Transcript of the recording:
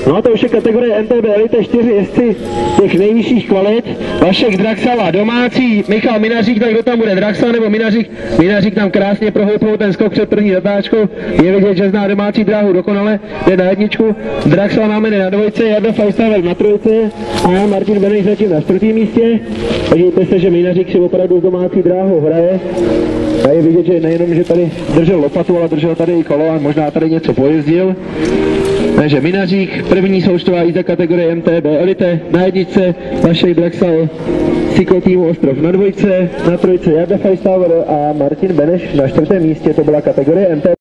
No a to už je kategorie MTB Elite 4 jezdci těch nejvyšších kvalit. Vašek Draxala domácí, Michal Minařík, tak kdo tam bude, Draxala nebo Minařík? Minařík tam krásně prohoupnul ten skok před první zatáčkou. Je vidět, že zná domácí dráhu dokonale, jde na jedničku. Draxala máme na dvojce, Jarda Fajstavel na trojce a Martin Beneš zatím na čtvrtém místě. Vidíte se, že Minařík si opravdu domácí dráhu hraje. A je vidět, že nejenom, že tady držel lopatu, ale držel tady i kolo a možná tady něco pojezdil. Takže Minařík, první součtová jízda kategorie MTB Elite, na jedničce Vašek Draxal, cyklotýmu Ostrov na dvojce, na trojce Jarda Fajstaver a Martin Beneš na čtvrtém místě, to byla kategorie MTB.